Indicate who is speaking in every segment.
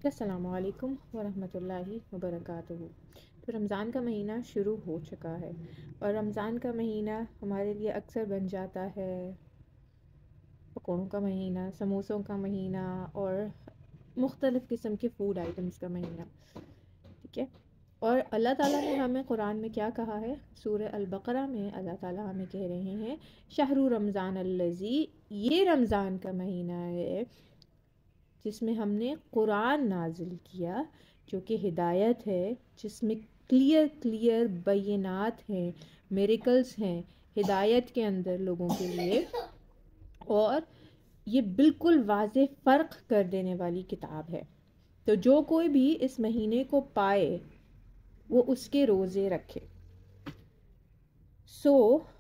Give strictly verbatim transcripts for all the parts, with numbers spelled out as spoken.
Speaker 1: السلام علیکم ورحمۃ اللہ وبرکاتہ۔ تو رمضان کا مہینہ شروع ہو چکا ہے اور رمضان کا مہینہ ہمارے لیے اکثر بن جاتا ہے پکوڑوں کا مہینہ، سموسوں کا مہینہ اور مختلف قسم کے فوڈ آئٹمس کا مہینہ، ٹھیک ہے۔ اور اللہ تعالیٰ نے ہمیں قرآن میں کیا کہا ہے؟ سورہ البقرہ میں اللہ تعالیٰ ہمیں کہہ رہے ہیں شہر رمضان الذی، یہ رمضان کا مہینہ ہے جس میں ہم نے قرآن نازل کیا، جو کہ ہدایت ہے، جس میں کلیئر کلیئر بینات ہیں، میریکلز ہیں ہدایت کے اندر لوگوں کے لیے، اور یہ بالکل واضح فرق کر دینے والی کتاب ہے۔ تو جو کوئی بھی اس مہینے کو پائے وہ اس کے روزے رکھے۔ سو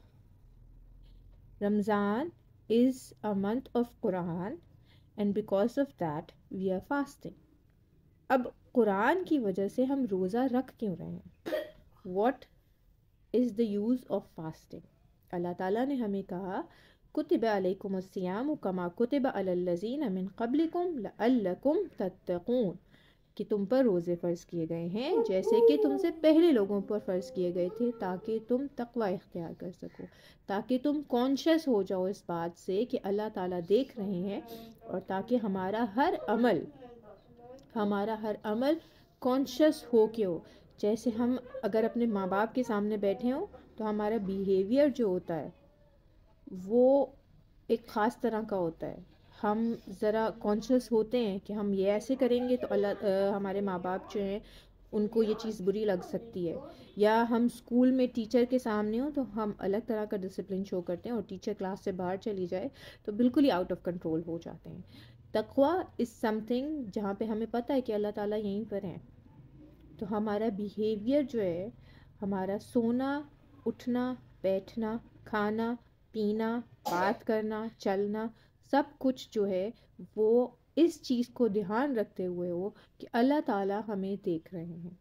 Speaker 1: رمضان is a month of Quran and because of that we are fasting۔ اب قرآن کی وجہ سے ہم روزہ رکھ کیوں رہے ہیں؟ What is the use of fasting؟ اللہ تعالیٰ نے ہمیں کہا کتب علیکم الصیام کما کتب علی الذین من قبلکم لعلکم تتقون، کہ تم پر روزے فرض کیے گئے ہیں جیسے کہ تم سے پہلے لوگوں پر فرض کیے گئے تھے، تاکہ تم تقوی اختیار کر سکو، تاکہ تم کانشیس ہو جاؤ اس بات سے کہ اللہ تعالیٰ دیکھ رہے ہیں، اور تاکہ ہمارا ہر عمل ہمارا ہر عمل کانشیس ہو کے ہو۔ جیسے ہم اگر اپنے ماں باپ کے سامنے بیٹھے ہوں تو ہمارا بیہیویئر جو ہوتا ہے وہ ایک خاص طرح کا ہوتا ہے، ہم ذرا کانشیس ہوتے ہیں کہ ہم یہ ایسے کریں گے تو اللہ ہمارے ماں باپ جو ہیں ان کو یہ چیز بری لگ سکتی ہے، یا ہم اسکول میں ٹیچر کے سامنے ہوں تو ہم الگ طرح کا ڈسپلن شو کرتے ہیں، اور ٹیچر کلاس سے باہر چلی جائے تو بالکل ہی آؤٹ آف کنٹرول ہو جاتے ہیں۔ تقوی از سم تھنگ جہاں پہ ہمیں پتہ ہے کہ اللہ تعالیٰ یہیں پر ہیں، تو ہمارا بیہیویئر جو ہے، ہمارا سونا اٹھنا بیٹھنا کھانا پینا بات کرنا چلنا سب کچھ جو ہے وہ اس چیز کو دھیان رکھتے ہوئے ہو کہ اللہ تعالیٰ ہمیں دیکھ رہے ہیں۔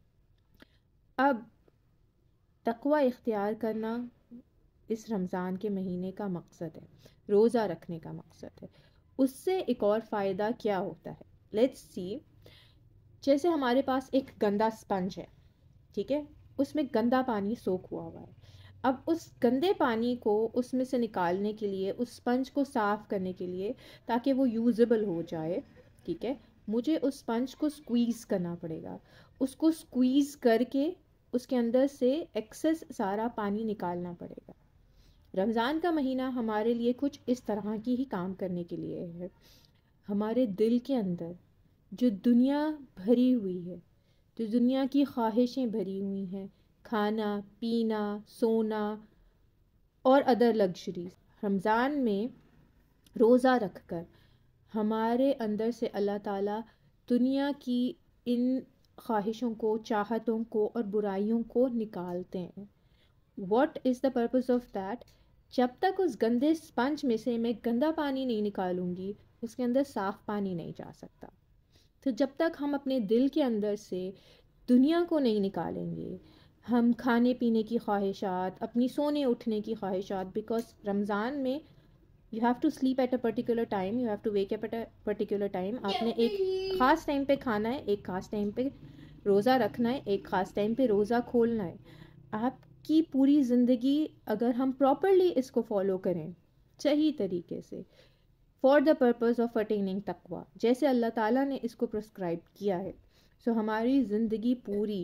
Speaker 1: اب تقوی اختیار کرنا اس رمضان کے مہینے کا مقصد ہے، روزہ رکھنے کا مقصد ہے۔ اس سے ایک اور فائدہ کیا ہوتا ہے؟ لیٹس سی، جیسے ہمارے پاس ایک گندا اسپنج ہے، ٹھیک ہے، اس میں گندا پانی سوک ہوا ہوا ہے۔ اب اس گندے پانی کو اس میں سے نکالنے کے لیے، اس اسپنج کو صاف کرنے کے لیے، تاکہ وہ یوزیبل ہو جائے، ٹھیک ہے، مجھے اس اسپنج کو سکویز کرنا پڑے گا۔ اس کو سکویز کر کے اس کے اندر سے ایکسس سارا پانی نکالنا پڑے گا۔ رمضان کا مہینہ ہمارے لیے کچھ اس طرح کی ہی کام کرنے کے لیے ہے۔ ہمارے دل کے اندر جو دنیا بھری ہوئی ہے، جو دنیا کی خواہشیں بھری ہوئی ہیں، کھانا پینا سونا اور ادر لگژریز، رمضان میں روزہ رکھ کر ہمارے اندر سے اللہ تعالیٰ دنیا کی ان خواہشوں کو، چاہتوں کو اور برائیوں کو نکالتے ہیں۔ What is the purpose of that? جب تک اس گندے اسپنج میں سے میں گندا پانی نہیں نکالوں گی، اس کے اندر صاف پانی نہیں جا سکتا۔ تو جب تک ہم اپنے دل کے اندر سے دنیا کو نہیں نکالیں گے، ہم کھانے پینے کی خواہشات، اپنی سونے اٹھنے کی خواہشات، بیکاز رمضان میں you have to sleep at a particular time, you have to wake up at a particular time, آپ نے ایک خاص ٹائم پہ کھانا ہے، ایک خاص ٹائم پہ روزہ رکھنا ہے، ایک خاص ٹائم پہ روزہ کھولنا ہے۔ آپ کی پوری زندگی اگر ہم پراپرلی اس کو فالو کریں صحیح طریقے سے، for the purpose of attaining تقوی، جیسے اللہ تعالیٰ نے اس کو پرسکرائب کیا ہے، سو ہماری زندگی پوری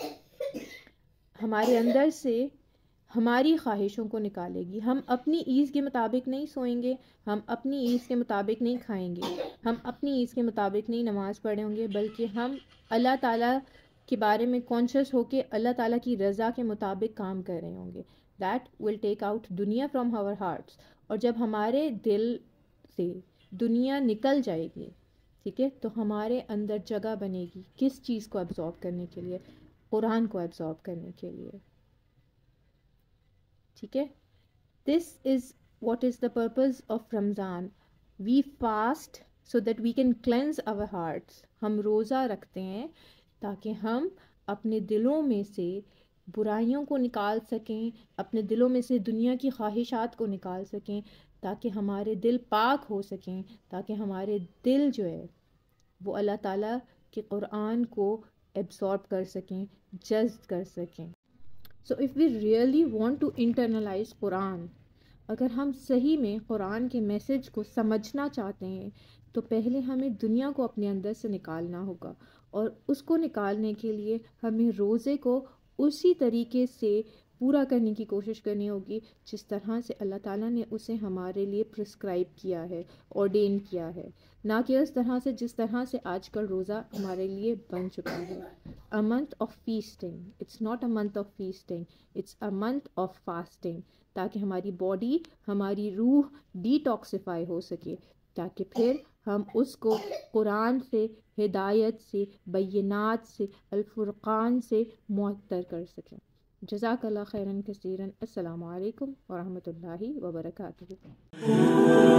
Speaker 1: ہمارے اندر سے ہماری خواہشوں کو نکالے گی۔ ہم اپنی ایز کے مطابق نہیں سوئیں گے، ہم اپنی ایز کے مطابق نہیں کھائیں گے، ہم اپنی ایز کے مطابق نہیں نماز پڑھیں گے، بلکہ ہم اللہ تعالیٰ کے بارے میں کانشیس ہو کے اللہ تعالیٰ کی رضا کے مطابق کام کر رہے ہوں گے۔ دیٹ ول ٹیک آؤٹ دنیا فرام آور ہارٹس، اور جب ہمارے دل سے دنیا نکل جائے گی، ٹھیک ہے، تو ہمارے اندر جگہ بنے گی کس چیز کو ایبزارب کرنے کے لیے؟ قرآن کو ایبزارب کرنے کے لیے، ٹھیک ہے۔ This is what is the purpose of Ramzan. We fast so that we can cleanse our hearts. ہم روزہ رکھتے ہیں تاکہ ہم اپنے دلوں میں سے برائیوں کو نکال سکیں، اپنے دلوں میں سے دنیا کی خواہشات کو نکال سکیں، تاکہ ہمارے دل پاک ہو سکیں، تاکہ ہمارے دل جو ہے وہ اللہ تعالیٰ کے قرآن کو ایبزارب کر سکیں، جذب کر سکیں. So if we really want to internalise Quran, اگر ہم صحیح میں قرآن کے میسج کو سمجھنا چاہتے ہیں تو پہلے ہمیں دنیا کو اپنے اندر سے نکالنا ہوگا، اور اس کو نکالنے کے لیے ہمیں روزے کو اسی طریقے سے پورا کرنے کی کوشش کرنی ہوگی جس طرح سے اللہ تعالیٰ نے اسے ہمارے لیے پرسکرائب کیا ہے، آرڈین کیا ہے، نہ کہ اس طرح سے جس طرح سے آج کل روزہ ہمارے لیے بن چکا ہے. A month of feasting. It's not a month of feasting. It's a month of fasting. تاکہ ہماری باڈی، ہماری روح ڈیٹاکسیفائی ہو سکے، تاکہ پھر ہم اس کو قرآن سے، ہدایت سے، بینات سے، الفرقان سے معطر کر سکیں. جزاک اللہ خیراً کثیراً. السلام علیکم ورحمۃ اللہ وبرکاتہ.